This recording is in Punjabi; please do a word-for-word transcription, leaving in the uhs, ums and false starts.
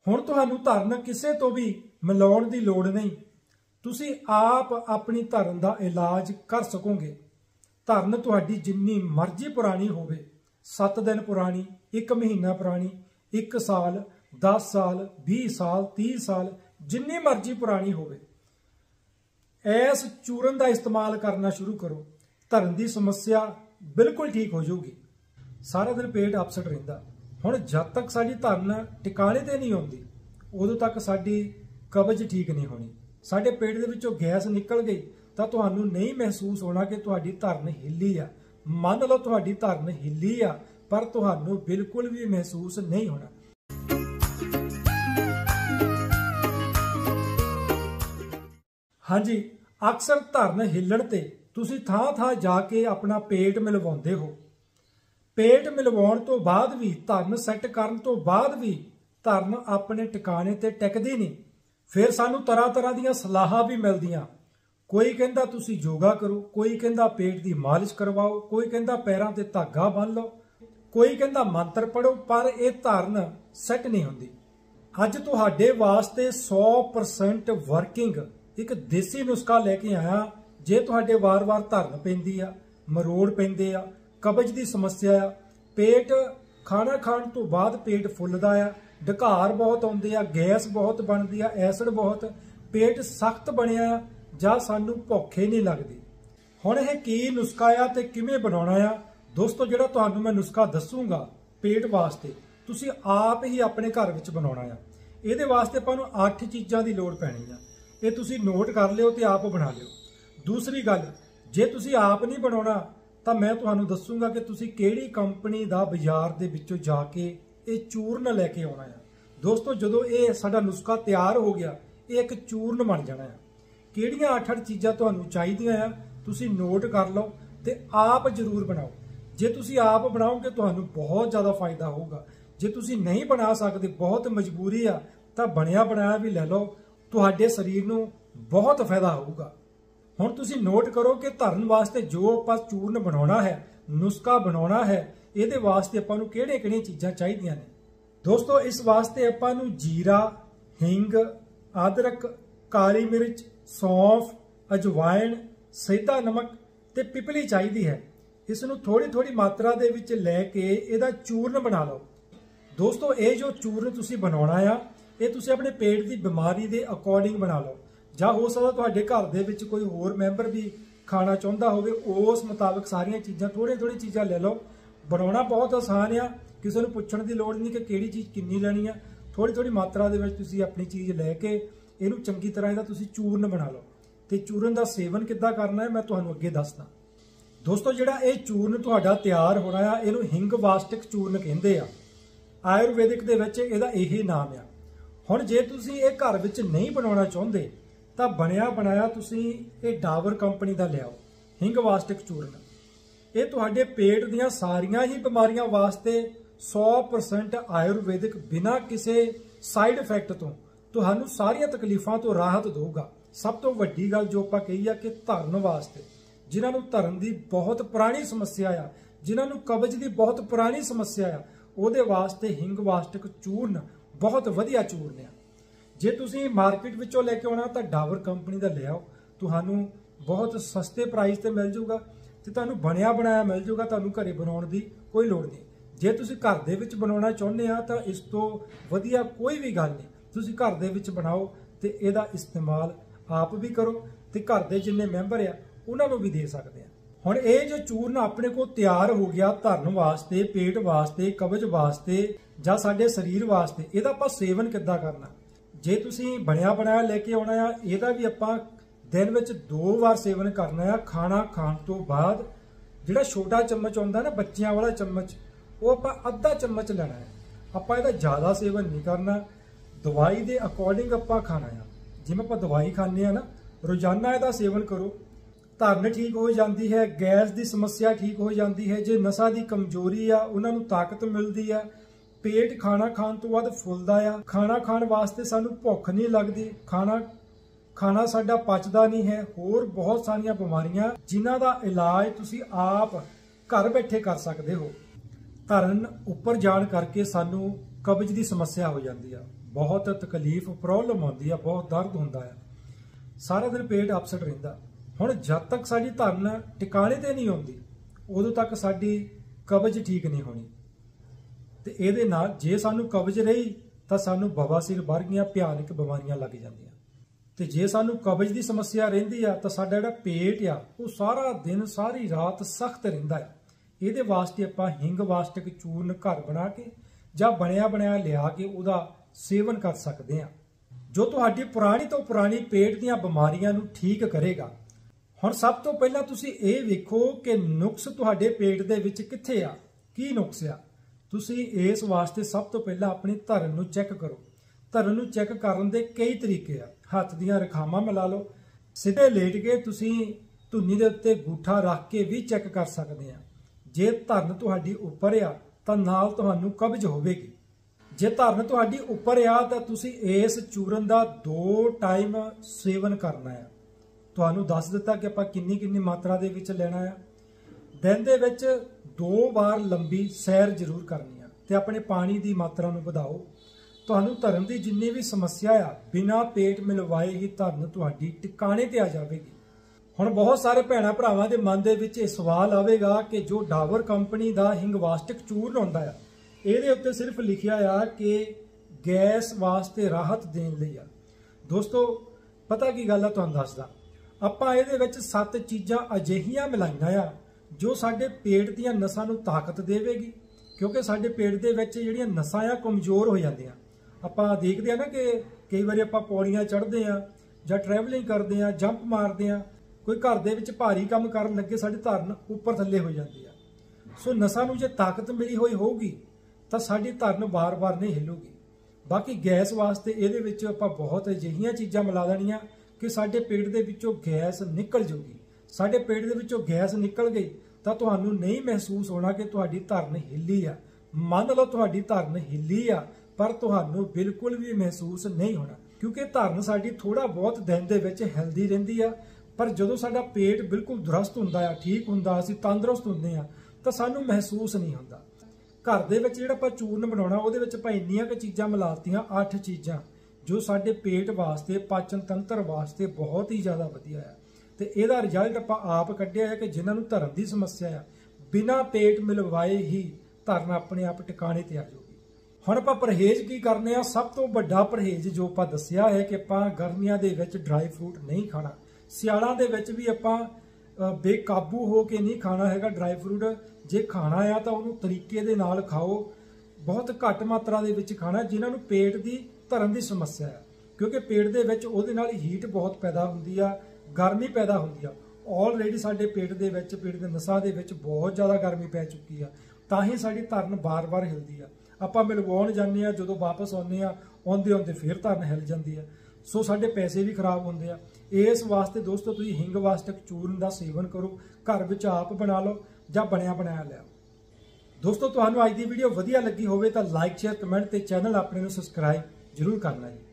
ਹੁਣ ਤੁਹਾਨੂੰ ਧਰਨ ਕਿਸੇ ਤੋਂ ਵੀ ਮਿਲਾਉਣ ਦੀ ਲੋੜ ਨਹੀਂ। ਤੁਸੀਂ ਆਪ ਆਪਣੀ ਧਰਨ ਦਾ ਇਲਾਜ ਕਰ ਸਕੋਗੇ। ਧਰਨ ਤੁਹਾਡੀ ਜਿੰਨੀ ਮਰਜ਼ੀ ਪੁਰਾਣੀ ਹੋਵੇ, ਸੱਤ ਦਿਨ ਪੁਰਾਣੀ, ਇੱਕ ਮਹੀਨਾ ਪੁਰਾਣੀ, ਇੱਕ ਸਾਲ, ਦਸ ਸਾਲ, ਵੀਹ ਸਾਲ, ਤੀਹ ਸਾਲ, ਜਿੰਨੀ ਮਰਜ਼ੀ ਪੁਰਾਣੀ ਹੋਵੇ, ਇਸ ਚੂਰਨ ਦਾ ਇਸਤੇਮਾਲ ਕਰਨਾ ਸ਼ੁਰੂ ਕਰੋ। ਧਰਨ ਦੀ ਸਮੱਸਿਆ ਬਿਲਕੁਲ ਠੀਕ ਹੋ ਜਾਊਗੀ। ਸਾਰਾ ਦਿਨ ਪੇਟ ਅਪਸੈਟ ਰਹਿੰਦਾ। ਹੁਣ ਜਦ ਤੱਕ ਸਾਡੀ ਧਰਨ ਟਿਕਾਣੇ ਤੇ ਨਹੀਂ ਆਉਂਦੀ, ਉਦੋਂ ਤੱਕ ਸਾਡੀ ਕਬਜ਼ ਠੀਕ ਨਹੀਂ ਹੋਣੀ। ਸਾਡੇ ਪੇਟ ਦੇ ਵਿੱਚੋਂ ਗੈਸ ਨਿਕਲ ਗਈ ਤਾਂ ਤੁਹਾਨੂੰ ਨਹੀਂ ਮਹਿਸੂਸ ਹੋਣਾ ਕਿ ਤੁਹਾਡੀ ਧਰਨ ਹਿੱਲੀ ਆ। ਮੰਨ ਲਓ ਤੁਹਾਡੀ ਧਰਨ ਹਿੱਲੀ ਆ, ਪਰ ਤੁਹਾਨੂੰ ਬਿਲਕੁਲ ਵੀ ਮਹਿਸੂਸ ਨਹੀਂ ਹੋਣਾ। ਹਾਂਜੀ, ਅਕਸਰ ਧਰਨ ਹਿੱਲਣ ਤੇ ਤੁਸੀਂ ਥਾਂ ਥਾਂ ਜਾ ਕੇ ਆਪਣਾ ਪੇਟ ਮਿਲਵਾਉਂਦੇ ਹੋ। ਪੇਟ ਮਿਲਵਾਉਣ ਤੋਂ ਬਾਅਦ ਵੀ, ਧਰਨ ਸੈੱਟ ਕਰਨ ਤੋਂ ਬਾਅਦ ਵੀ ਧਰਨ ਆਪਣੇ ਟਿਕਾਣੇ ਤੇ ਟਿਕਦੀ ਨਹੀਂ। ਫਿਰ ਸਾਨੂੰ ਤਰ੍ਹਾਂ ਤਰ੍ਹਾਂ ਦੀਆਂ ਸਲਾਹਾਂ ਵੀ ਮਿਲਦੀਆਂ। ਕੋਈ ਕਹਿੰਦਾ ਤੁਸੀਂ ਯੋਗਾ ਕਰੋ, ਕੋਈ ਕਹਿੰਦਾ ਪੇਟ ਦੀ ਮਾਲਿਸ਼ ਕਰਵਾਓ, ਕੋਈ ਕਹਿੰਦਾ ਪੈਰਾਂ ਤੇ ਧਾਗਾ ਬੰਨ੍ਹ ਲਓ, ਕੋਈ ਕਹਿੰਦਾ ਮੰਤਰ ਪੜੋ, ਪਰ ਇਹ ਧਰਨ ਸੈੱਟ ਨਹੀਂ ਹੁੰਦੀ। ਅੱਜ ਤੁਹਾਡੇ ਵਾਸਤੇ ਸੌ ਪਰਸੈਂਟ ਵਰਕਿੰਗ ਇੱਕ ਦੇਸੀ ਨੁਸਖਾ ਲੈ ਕੇ ਆਇਆ। ਜੇ ਤੁਹਾਡੇ ਵਾਰ-ਵਾਰ ਧਰਨ ਪੈਂਦੀ ਆ, ਮਰੋੜ ਪੈਂਦੇ ਆ, ਕਬਜ਼ ਦੀ ਸਮੱਸਿਆ ਆ, ਪੇਟ ਖਾਣਾ ਖਾਣ ਤੋਂ ਬਾਅਦ ਪੇਟ ਫੁੱਲਦਾ ਆ, ਢਕਾਰ ਬਹੁਤ ਆਉਂਦੇ ਆ, ਗੈਸ ਬਹੁਤ ਬਣਦੀ ਆ, ਐਸਿਡ ਬਹੁਤ, ਪੇਟ ਸਖਤ ਬਣਿਆ ਆ, ਜਾਂ ਸਾਨੂੰ ਭੁੱਖ ਹੀ ਨਹੀਂ ਲੱਗਦੀ। ਹੁਣ ਇਹ ਕੀ ਨੁਸਖਾ ਆ ਤੇ ਕਿਵੇਂ ਬਣਾਉਣਾ ਆ? ਦੋਸਤੋ, ਜਿਹੜਾ ਤੁਹਾਨੂੰ ਮੈਂ ਨੁਸਖਾ ਦੱਸੂਗਾ ਪੇਟ ਵਾਸਤੇ, ਤੁਸੀਂ ਆਪ ਹੀ ਆਪਣੇ ਘਰ ਵਿੱਚ ਬਣਾਉਣਾ ਆ। ਇਹਦੇ ਵਾਸਤੇ ਆਪਾਂ ਨੂੰ ਅੱਠ ਚੀਜ਼ਾਂ ਦੀ ਲੋੜ ਪੈਣੀ ਆ। ਇਹ ਤੁਸੀਂ ਨੋਟ ਕਰ ਲਿਓ ਤੇ ਆਪ ਬਣਾ ਲਿਓ। ਦੂਸਰੀ ਗੱਲ, ਜੇ ਤੁਸੀਂ ਆਪ ਨਹੀਂ ਬਣਾਉਣਾ ਤਾਂ ਮੈਂ ਤੁਹਾਨੂੰ ਦੱਸੂਗਾ ਕਿ ਤੁਸੀਂ ਕਿਹੜੀ ਕੰਪਨੀ ਦਾ ਬਾਜ਼ਾਰ ਦੇ ਵਿੱਚੋਂ ਜਾ ਕੇ ਇਹ ਚੂਰਨ ਲੈ ਕੇ ਆਉਣਾ ਆ। ਦੋਸਤੋ, ਜਦੋਂ ਇਹ ਸਾਡਾ ਨੁਸਖਾ ਤਿਆਰ ਹੋ ਗਿਆ, ਇਹ ਇੱਕ ਚੂਰਨ ਬਣ ਜਾਣਾ ਆ। ਕਿਹੜੀਆਂ ਅੱਠ ਅੱਠ ਚੀਜ਼ਾਂ ਤੁਹਾਨੂੰ ਚਾਹੀਦੀਆਂ ਆ, ਤੁਸੀਂ ਨੋਟ ਕਰ ਲਓ ਤੇ ਆਪ ਜ਼ਰੂਰ ਬਣਾਓ। ਜੇ ਤੁਸੀਂ ਆਪ ਬਣਾਓਗੇ ਤੁਹਾਨੂੰ ਬਹੁਤ ਜ਼ਿਆਦਾ ਫਾਇਦਾ ਹੋਊਗਾ। ਜੇ ਤੁਸੀਂ ਨਹੀਂ ਬਣਾ ਸਕਦੇ, ਬਹੁਤ ਮਜਬੂਰੀ ਆ, ਤਾਂ ਬਣਿਆ ਬਣਾਇਆ ਵੀ ਲੈ ਲਓ, ਤੁਹਾਡੇ ਸਰੀਰ ਨੂੰ ਬਹੁਤ ਫਾਇਦਾ ਹੋਊਗਾ। ਹੁਣ ਤੁਸੀਂ ਨੋਟ ਕਰੋ ਕਿ ਧਰਨ ਵਾਸਤੇ ਜੋ ਆਪਾਂ ਚੂਰਨ ਬਣਾਉਣਾ ਹੈ, ਨੁਸਖਾ ਬਣਾਉਣਾ ਹੈ, ਇਹਦੇ ਵਾਸਤੇ ਆਪਾਂ ਨੂੰ ਕਿਹੜੀਆਂ ਕਿਹੜੀਆਂ ਚੀਜ਼ਾਂ ਚਾਹੀਦੀਆਂ ਨੇ। ਦੋਸਤੋ, ਇਸ ਵਾਸਤੇ ਆਪਾਂ ਨੂੰ ਜੀਰਾ, ਹਿੰਗ, ਅਦਰਕ, ਕਾਲੀ ਮਿਰਚ, ਸੌਂਫ, ਅਜਵਾਇਣ, ਸੇਂਧਾ ਨਮਕ ਤੇ ਪਿਪਲੀ ਚਾਹੀਦੀ ਹੈ। ਇਸ ਨੂੰ ਥੋੜੀ ਥੋੜੀ ਮਾਤਰਾ ਦੇ ਵਿੱਚ ਲੈ ਕੇ ਇਹਦਾ ਚੂਰਨ ਬਣਾ ਲਓ। ਦੋਸਤੋ, ਇਹ ਜੋ ਚੂਰਨ ਤੁਸੀਂ ਬਣਾਉਣਾ ਆ, ਇਹ ਤੁਸੀਂ ਆਪਣੇ ਪੇਟ ਦੀ ਬਿਮਾਰੀ ਦੇ ਅਕੋਰਡਿੰਗ ਬਣਾ ਲਓ, ਜਾਂ ਹੋ ਸਕਦਾ ਤੁਹਾਡੇ ਘਰ ਦੇ ਵਿੱਚ ਕੋਈ ਹੋਰ ਮੈਂਬਰ ਵੀ ਖਾਣਾ ਚਾਹੁੰਦਾ ਹੋਵੇ, ਉਸ ਮੁਤਾਬਕ ਸਾਰੀਆਂ ਚੀਜ਼ਾਂ ਥੋੜ੍ਹੀਆਂ ਥੋੜ੍ਹੀਆਂ ਚੀਜ਼ਾਂ ਲੈ ਲਓ। ਬਣਾਉਣਾ ਬਹੁਤ ਆਸਾਨ ਆ, ਕਿਸੇ ਨੂੰ ਪੁੱਛਣ ਦੀ ਲੋੜ ਨਹੀਂ ਕਿ ਕਿਹੜੀ ਚੀਜ਼ ਕਿੰਨੀ ਲੈਣੀ ਆ। ਥੋੜੀ ਥੋੜੀ ਮਾਤਰਾ ਦੇ ਵਿੱਚ ਤੁਸੀਂ ਆਪਣੀ ਚੀਜ਼ ਲੈ ਕੇ ਇਹਨੂੰ ਚੰਗੀ ਤਰ੍ਹਾਂ ਇਹਦਾ ਤੁਸੀਂ ਚੂਰਨ ਬਣਾ ਲਓ। ਤੇ ਚੂਰਨ ਦਾ ਸੇਵਨ ਕਿੱਦਾਂ ਕਰਨਾ ਹੈ ਮੈਂ ਤੁਹਾਨੂੰ ਅੱਗੇ ਦੱਸਦਾ। ਦੋਸਤੋ, ਜਿਹੜਾ ਇਹ ਚੂਰਨ ਤੁਹਾਡਾ ਤਿਆਰ ਹੋਣਾ ਆ, ਇਹਨੂੰ ਹਿੰਗ ਵਾਸਟਿਕ ਚੂਰਨ ਕਹਿੰਦੇ ਆ। ਆਯੁਰਵੈਦਿਕ ਦੇ ਵਿੱਚ ਇਹਦਾ ਇਹੀ ਨਾਮ ਆ। ਹੁਣ ਜੇ ਤੁਸੀਂ ਇਹ ਘਰ ਵਿੱਚ ਨਹੀਂ ਬਣਾਉਣਾ ਚਾਹੁੰਦੇ ਤਾਂ ਬਣਿਆ ਬਣਾਇਆ ਤੁਸੀਂ ਇਹ ਡਾਬਰ ਕੰਪਨੀ ਦਾ ਲਿਆਓ, ਹਿੰਗ ਵਾਸਟਿਕ ਚੂਰਨ। ਇਹ ਤੁਹਾਡੇ ਪੇਟ ਦੀਆਂ ਸਾਰੀਆਂ ਹੀ ਬਿਮਾਰੀਆਂ ਵਾਸਤੇ ਸੌ ਪਰਸੈਂਟ ਆਯੁਰਵੈਦਿਕ, ਬਿਨਾਂ ਕਿਸੇ ਸਾਈਡ ਇਫੈਕਟ ਤੋਂ ਤੁਹਾਨੂੰ ਸਾਰੀਆਂ ਤਕਲੀਫਾਂ ਤੋਂ ਰਾਹਤ ਦੇਊਗਾ। ਸਭ ਤੋਂ ਵੱਡੀ ਗੱਲ ਜੋ ਆਪਾਂ ਕਹੀ ਆ ਕਿ ਧਰਨ ਵਾਸਤੇ, ਜਿਨ੍ਹਾਂ ਨੂੰ ਧਰਨ ਦੀ ਬਹੁਤ ਪੁਰਾਣੀ ਸਮੱਸਿਆ ਆ, ਜਿਨ੍ਹਾਂ ਨੂੰ ਕਬਜ਼ ਦੀ ਬਹੁਤ ਪੁਰਾਣੀ ਸਮੱਸਿਆ ਆ, ਉਹਦੇ ਵਾਸਤੇ ਹਿੰਗ ਵਾਸਟਿਕ ਚੂਰਨ ਬਹੁਤ ਵਧੀਆ ਚੂਰਨ ਆ। ਜੇ ਤੁਸੀਂ ਮਾਰਕੀਟ ਵਿੱਚੋਂ ਲੈ ਕੇ ਆਉਣਾ ਤਾਂ ਡਾਬਰ ਕੰਪਨੀ ਦਾ ਲਿਆਓ, ਤੁਹਾਨੂੰ ਬਹੁਤ ਸਸਤੇ ਪ੍ਰਾਈਸ ਤੇ ਮਿਲ ਜਾਊਗਾ ਤੇ ਤੁਹਾਨੂੰ ਬਣਿਆ ਬਣਾਇਆ ਮਿਲ ਜਾਊਗਾ। ਤੁਹਾਨੂੰ ਘਰੇ ਬਣਾਉਣ ਦੀ ਕੋਈ ਲੋੜ ਨਹੀਂ। ਜੇ ਤੁਸੀਂ ਘਰ ਦੇ ਵਿੱਚ ਬਣਾਉਣਾ ਚਾਹੁੰਦੇ ਆ ਤਾਂ ਇਸ ਤੋਂ ਵਧੀਆ ਕੋਈ ਵੀ ਗੱਲ ਨਹੀਂ। ਤੁਸੀਂ ਘਰ ਦੇ ਵਿੱਚ ਬਣਾਓ ਤੇ ਇਹਦਾ ਇਸਤੇਮਾਲ ਆਪ ਵੀ ਕਰੋ ਤੇ ਘਰ ਦੇ ਜਿੰਨੇ ਮੈਂਬਰ ਆ ਉਹਨਾਂ ਨੂੰ ਵੀ ਦੇ ਸਕਦੇ ਆ। ਹੁਣ ਇਹ ਜੋ ਚੂਰਨ ਆਪਣੇ ਕੋਲ ਤਿਆਰ ਹੋ ਗਿਆ ਧਰਨ ਵਾਸਤੇ, ਪੇਟ ਵਾਸਤੇ, ਕਬਜ਼ ਵਾਸਤੇ ਜਾਂ ਸਾਡੇ ਸਰੀਰ ਵਾਸਤੇ, ਇਹਦਾ ਆਪਾਂ ਸੇਵਨ ਕਿੱਦਾਂ ਕਰਨਾ। ਜੇ ਤੁਸੀਂ ਬਣਿਆ ਬਣਾਇਆ ਲੈ ਕੇ ਆਉਣਾ ਆ, ਇਹਦਾ ਵੀ ਆਪਾਂ ਦਿਨ ਵਿੱਚ ਦੋ ਵਾਰ ਸੇਵਨ ਕਰਨਾ ਆ। ਖਾਣਾ ਖਾਣ ਤੋਂ ਬਾਅਦ ਜਿਹੜਾ ਛੋਟਾ ਚਮਚ ਆਉਂਦਾ ਨਾ, ਬੱਚਿਆਂ ਵਾਲਾ ਚਮਚ, ਉਹ ਆਪਾਂ ਅੱਧਾ ਚਮਚ ਲੈਣਾ ਹੈ। ਆਪਾਂ ਇਹਦਾ ਜ਼ਿਆਦਾ ਸੇਵਨ ਨਹੀਂ ਕਰਨਾ। ਦਵਾਈ ਦੇ ਅਕੋਰਡਿੰਗ ਆਪਾਂ ਖਾਣਾ ਆ। ਜਿਵੇਂ ਆਪਾਂ ਦਵਾਈ ਖਾਂਦੇ ਆ ਨਾ, ਰੋਜ਼ਾਨਾ ਇਹਦਾ ਸੇਵਨ ਕਰੋ। ਧਰਨ ਠੀਕ ਹੋ ਜਾਂਦੀ ਹੈ, ਗੈਸ ਦੀ ਸਮੱਸਿਆ ਠੀਕ ਹੋ ਜਾਂਦੀ ਹੈ। ਜੇ ਨਸਾਂ ਦੀ ਕਮਜ਼ੋਰੀ ਆ, ਉਹਨਾਂ ਨੂੰ ਤਾਕਤ ਮਿਲਦੀ ਆ। ਪੇਟ ਖਾਣਾ ਖਾਣ ਤੋਂ ਬਾਅਦ ਫੁੱਲਦਾ ਆ। ਖਾਣਾ ਖਾਣ ਵਾਸਤੇ ਸਾਨੂੰ ਭੁੱਖ ਨਹੀਂ ਲੱਗਦੀ। ਖਾਣਾ ਖਾਣਾ ਸਾਡਾ ਪਚਦਾ ਨਹੀਂ ਹੈ। ਹੋਰ ਬਹੁਤ ਸਾਰੀਆਂ ਬਿਮਾਰੀਆਂ ਜਿਨ੍ਹਾਂ ਦਾ ਇਲਾਜ ਤੁਸੀਂ ਆਪ ਘਰ ਬੈਠੇ ਕਰ ਸਕਦੇ ਹੋ। ਧਰਨ ਉੱਪਰ ਜਾਣ ਕਰਕੇ ਸਾਨੂੰ ਕਬਜ਼ ਦੀ ਸਮੱਸਿਆ ਹੋ ਜਾਂਦੀ ਆ। ਬਹੁਤ ਤਕਲੀਫ ਪ੍ਰੋਬਲਮ ਆਉਂਦੀ ਆ, ਬਹੁਤ ਦਰਦ ਹੁੰਦਾ ਆ, ਸਾਰਾ ਦਿਨ ਪੇਟ ਅਪਸੈਟ ਰਹਿੰਦਾ। ਹੁਣ ਜਦ ਤੱਕ ਸਾਡੀ ਧਰਨ ਟਿਕਾਣੇ ਤੇ ਨਹੀਂ ਆਉਂਦੀ ਉਦੋਂ ਤੱਕ ਸਾਡੀ ਕਬਜ਼ ਠੀਕ ਨਹੀਂ ਹੋਣੀ। ਤੇ ਇਹਦੇ ਨਾਲ ਜੇ ਸਾਨੂੰ ਕਬਜ਼ ਰਹੀ ਤਾਂ ਸਾਨੂੰ ਬਵਾਸੀਰ ਵਰਗੀਆਂ ਭਿਆਨਕ ਬਿਮਾਰੀਆਂ ਲੱਗ ਜਾਂਦੀਆਂ। ਤੇ ਜੇ ਸਾਨੂੰ ਕਬਜ਼ ਦੀ ਸਮੱਸਿਆ ਰਹਿੰਦੀ ਆ ਤਾਂ ਸਾਡਾ ਜਿਹੜਾ ਪੇਟ ਆ ਉਹ ਸਾਰਾ ਦਿਨ ਸਾਰੀ ਰਾਤ ਸਖਤ ਰਹਿੰਦਾ ਆ। ਇਹਦੇ ਵਾਸਤੇ ਆਪਾਂ ਹਿੰਗ ਵਾਸਤਕ ਚੂਰਨ ਘਰ ਬਣਾ ਕੇ ਜਾਂ ਬਣਿਆ ਬਣਾਇਆ ਲਿਆ ਕੇ ਉਹਦਾ ਸੇਵਨ ਕਰ ਸਕਦੇ ਆ, ਜੋ ਤੁਹਾਡੀ ਪੁਰਾਣੀ ਤੋਂ ਪੁਰਾਣੀ ਪੇਟ ਦੀਆਂ ਬਿਮਾਰੀਆਂ ਨੂੰ ਠੀਕ ਕਰੇਗਾ। ਹੁਣ ਸਭ ਤੋਂ ਪਹਿਲਾਂ ਤੁਸੀਂ ਇਹ ਵੇਖੋ ਕਿ ਨੁਕਸ ਤੁਹਾਡੇ ਪੇਟ ਦੇ ਵਿੱਚ ਕਿੱਥੇ ਆ, ਕੀ ਨੁਕਸ ਆ। ਤੁਸੀਂ ਇਸ ਵਾਸਤੇ ਸਭ ਤੋਂ ਪਹਿਲਾਂ ਆਪਣੀ ਧਰਨ ਨੂੰ ਚੈੱਕ ਕਰੋ। ਧਰਨ ਨੂੰ ਚੈੱਕ ਕਰਨ ਦੇ ਕਈ ਤਰੀਕੇ ਆ। ਹੱਥ ਦੀਆਂ ਰਖਾਵਾਂ ਮਿਲਾ ਲਓ, ਸਿੱਧੇ ਲੇਟ ਕੇ ਤੁਸੀਂ ਧੁੰਨੀ ਦੇ ਉੱਤੇ ਗੂਠਾ ਰੱਖ ਕੇ ਵੀ ਚੈੱਕ ਕਰ ਸਕਦੇ ਆ। ਜੇ ਧਰਨ ਤੁਹਾਡੀ ਉੱਪਰ ਆ ਤਾਂ ਨਾਲ ਤੁਹਾਨੂੰ ਕਬਜ਼ ਹੋਵੇਗੀ। ਜੇ ਧਰਨ ਤੁਹਾਡੀ ਉੱਪਰ ਆ ਤਾਂ ਤੁਸੀਂ ਇਸ ਚੂਰਨ ਦਾ ਦੋ ਟਾਈਮ ਸੇਵਨ ਕਰਨਾ ਆ। ਤੁਹਾਨੂੰ ਦੱਸ ਦਿੱਤਾ ਕਿ ਆਪਾਂ ਕਿੰਨੀ ਕਿੰਨੀ ਮਾਤਰਾ ਦੇ ਵਿੱਚ ਲੈਣਾ ਆ। ਦਿਨ ਦੇ ਵਿੱਚ ਦੋ ਵਾਰ ਲੰਬੀ ਸੈਰ ਜ਼ਰੂਰ ਕਰਨੀ ਆ ਤੇ ਆਪਣੇ ਪਾਣੀ ਦੀ ਮਾਤਰਾ ਨੂੰ ਵਧਾਓ। ਤੁਹਾਨੂੰ ਧਰਨ ਦੀ ਜਿੰਨੀ ਵੀ ਸਮੱਸਿਆ ਆ ਬਿਨਾਂ ਪੇਟ ਮਿਲਵਾਏ ਹੀ ਧਰਨ ਤੁਹਾਡੀ ਟਿਕਾਣੇ ਤੇ ਆ ਜਾਵੇਗੀ। ਹੁਣ ਬਹੁਤ ਸਾਰੇ ਭੈਣਾ ਭਰਾਵਾਂ ਦੇ ਮਨ ਦੇ ਵਿੱਚ ਇਹ ਸਵਾਲ ਆਵੇਗਾ ਕਿ ਜੋ ਡਾਬਰ ਕੰਪਨੀ ਦਾ ਹਿੰਗਵਾਸਟਿਕ ਚੂਰਨ ਹੁੰਦਾ ਆ ਇਹਦੇ ਉੱਤੇ ਸਿਰਫ ਲਿਖਿਆ ਆ ਕਿ ਗੈਸ ਵਾਸਤੇ ਰਾਹਤ ਦੇਣ ਲਈ ਆ। ਦੋਸਤੋ ਪਤਾ ਕੀ ਗੱਲ ਆ, ਤੁਹਾਨੂੰ ਦੱਸਦਾ, ਆਪਾਂ ਇਹਦੇ ਵਿੱਚ ਸੱਤ ਚੀਜ਼ਾਂ ਅਜਿਹੀਆਂ ਮਿਲਾਈਆਂ ਆ ਜੋ ਸਾਡੇ ਪੇਟ ਦੀਆਂ ਨਸਾਂ ਨੂੰ ਤਾਕਤ ਦੇਵੇਗੀ, ਕਿਉਂਕਿ ਸਾਡੇ ਪੇਟ ਦੇ ਵਿੱਚ ਜਿਹੜੀਆਂ ਨਸਾਂ ਆ ਕਮਜ਼ੋਰ ਹੋ ਜਾਂਦੀਆਂ। ਆਪਾਂ ਦੇਖਦੇ ਆ ਨਾ ਕਿ ਕਈ ਵਾਰੀ ਆਪਾਂ ਪੌੜੀਆਂ ਚੜ੍ਹਦੇ ਆ ਜਾਂ ਟਰੈਵਲਿੰਗ ਕਰਦੇ ਆ, ਜੰਪ ਮਾਰਦੇ ਆ, ਕੋਈ ਘਰ ਦੇ ਵਿੱਚ ਭਾਰੀ ਕੰਮ ਕਰਨ ਲੱਗੇ ਸਾਡੀ ਧਰਨ ਉੱਪਰ ਥੱਲੇ ਹੋ ਜਾਂਦੀ ਆ। ਸੋ ਨਸਾਂ ਨੂੰ ਜੇ ਤਾਕਤ ਮਿਲੀ ਹੋਈ ਹੋਊਗੀ ਤਾਂ ਸਾਡੀ ਧਰਨ ਵਾਰ-ਵਾਰ ਨਹੀਂ ਹਿੱਲੂਗੀ। ਬਾਕੀ ਗੈਸ ਵਾਸਤੇ ਇਹਦੇ ਵਿੱਚ ਆਪਾਂ ਬਹੁਤ ਅਜਿਹੀਆਂ ਚੀਜ਼ਾਂ ਮਿਲਾ ਦੇਣੀਆਂ ਕਿ ਸਾਡੇ ਪੇਟ ਦੇ ਵਿੱਚੋਂ ਗੈਸ ਨਿਕਲ ਜਾਊਗੀ। ਸਾਡੇ ਪੇਟ ਦੇ ਵਿੱਚੋਂ ਗੈਸ ਨਿਕਲ ਗਈ ਤਾਂ ਤੁਹਾਨੂੰ ਨਹੀਂ ਮਹਿਸੂਸ ਹੋਣਾ ਕਿ ਤੁਹਾਡੀ ਧਰਨ ਹਿੱਲੀ ਆ। ਮੰਨ ਲਓ ਤੁਹਾਡੀ ਧਰਨ ਹਿੱਲੀ ਆ ਪਰ ਤੁਹਾਨੂੰ ਬਿਲਕੁਲ ਵੀ ਮਹਿਸੂਸ ਨਹੀਂ ਹੋਣਾ, ਕਿਉਂਕਿ ਧਰਨ ਸਾਡੀ ਥੋੜਾ ਬਹੁਤ ਦਿਨ ਦੇ ਵਿੱਚ ਹਿਲਦੀ ਰਹਿੰਦੀ ਆ। ਪਰ ਜਦੋਂ ਸਾਡਾ ਪੇਟ ਬਿਲਕੁਲ ਦਰੁਸਤ ਹੁੰਦਾ ਆ, ਠੀਕ ਹੁੰਦਾ, ਅਸੀਂ ਤੰਦਰੁਸਤ ਹੁੰਦੇ ਆ ਤਾਂ ਸਾਨੂੰ ਮਹਿਸੂਸ ਨਹੀਂ ਹੁੰਦਾ। ਘਰ ਦੇ ਵਿੱਚ ਜਿਹੜਾ ਆਪਾਂ ਚੂਰਨ ਬਣਾਉਣਾ ਉਹਦੇ ਵਿੱਚ ਆਪਾਂ ਇੰਨੀਆਂ ਕੁ ਚੀਜ਼ਾਂ ਮਿਲਾਤੀਆਂ, ਅੱਠ ਚੀਜ਼ਾਂ ਜੋ ਸਾਡੇ ਪੇਟ ਵਾਸਤੇ, ਪਾਚਨ ਤੰਤਰ ਵਾਸਤੇ ਬਹੁਤ ਹੀ ਜ਼ਿਆਦਾ ਵਧੀਆ ਆ। ਤੇ ਇਹਦਾ ਰਿਜ਼ਲਟ ਆਪਾਂ ਆਪ ਕੱਢਿਆ ਹੈ ਕਿ ਜਿਨ੍ਹਾਂ ਨੂੰ ਧਰਨ ਦੀ ਸਮੱਸਿਆ ਆ ਬਿਨਾਂ ਪੇਟ ਮਿਲਵਾਏ ਹੀ ਧਰਨ ਆਪਣੇ ਆਪ ਟਿਕਾਣੇ ਤੇ ਆ ਜਾਊਗੀ। ਹੁਣ ਆਪਾਂ ਪਰਹੇਜ਼ ਕੀ ਕਰਨੇ ਆ? ਸਭ ਤੋਂ ਵੱਡਾ ਪਰਹੇਜ਼ ਜੋ ਆਪਾਂ ਦੱਸਿਆ ਹੈ ਕਿ ਆਪਾਂ ਗਰਮੀਆਂ ਦੇ ਵਿੱਚ ਡਰਾਈ ਫਰੂਟ ਨਹੀਂ ਖਾਣਾ। ਸਿਆਲਾਂ ਦੇ ਵਿੱਚ ਵੀ ਆਪਾਂ ਬੇਕਾਬੂ ਹੋ ਕੇ ਨਹੀਂ ਖਾਣਾ ਹੈਗਾ ਡਰਾਈ ਫਰੂਟ। ਜੇ ਖਾਣਾ ਆ ਤਾਂ ਉਹਨੂੰ ਤਰੀਕੇ ਦੇ ਨਾਲ ਖਾਓ, ਬਹੁਤ ਘੱਟ ਮਾਤਰਾ ਦੇ ਵਿੱਚ ਖਾਣਾ। ਜਿਨ੍ਹਾਂ ਨੂੰ ਪੇਟ ਦੀ ਧਰਨ ਦੀ ਸਮੱਸਿਆ ਹੈ, ਕਿਉਂਕਿ ਪੇਟ ਦੇ ਵਿੱਚ ਉਹਦੇ ਨਾਲ ਹੀਟ ਬਹੁਤ ਪੈਦਾ ਹੁੰਦੀ ਆ, ਗਰਮੀ ਪੈਦਾ ਹੁੰਦੀ ਆ। ਆਲਰੇਡੀ ਸਾਡੇ ਪੇਟ ਦੇ ਵਿੱਚ, ਪੇਟ ਦੇ ਨਸਾਂ ਦੇ ਵਿੱਚ ਬਹੁਤ ਜ਼ਿਆਦਾ ਗਰਮੀ ਪੈ ਚੁੱਕੀ ਆ, ਤਾਂ ਹੀ ਸਾਡੀ ਧਰਨ ਬਾਰ-ਬਾਰ ਹਿਲਦੀ ਆ। ਆਪਾਂ ਮਿਲਵਾਉਣ ਜਾਂਦੇ ਆ, ਜਦੋਂ ਵਾਪਸ ਆਉਂਦੇ ਆ ਆਉਂਦੇ ਆਉਂਦੇ ਫਿਰ ਧਰਨ ਹਿਲ ਜਾਂਦੀ ਆ। ਸੋ ਸਾਡੇ ਪੈਸੇ ਵੀ ਖਰਾਬ ਹੁੰਦੇ ਆ। ਇਸ ਵਾਸਤੇ ਦੋਸਤੋ ਤੁਸੀਂ ਹਿੰਗ ਵਾਸਤਕ ਚੂਰਨ ਦਾ ਸੇਵਨ ਕਰੋ, ਘਰ ਵਿੱਚ ਆਪ ਬਣਾ ਲਓ ਜਾਂ ਬਣਿਆ ਬਣਾਇਆ ਲਿਆਓ। ਦੋਸਤੋ ਤੁਹਾਨੂੰ ਅੱਜ ਦੀ ਵੀਡੀਓ ਵਧੀਆ ਲੱਗੀ ਹੋਵੇ ਤਾਂ ਲਾਈਕ, ਸ਼ੇਅਰ, ਕਮੈਂਟ ਤੇ ਚੈਨਲ ਆਪਣੇ ਨੂੰ ਸਬਸਕ੍ਰਾਈਬ ਜ਼ਰੂਰ ਕਰਨਾ ਜੀ।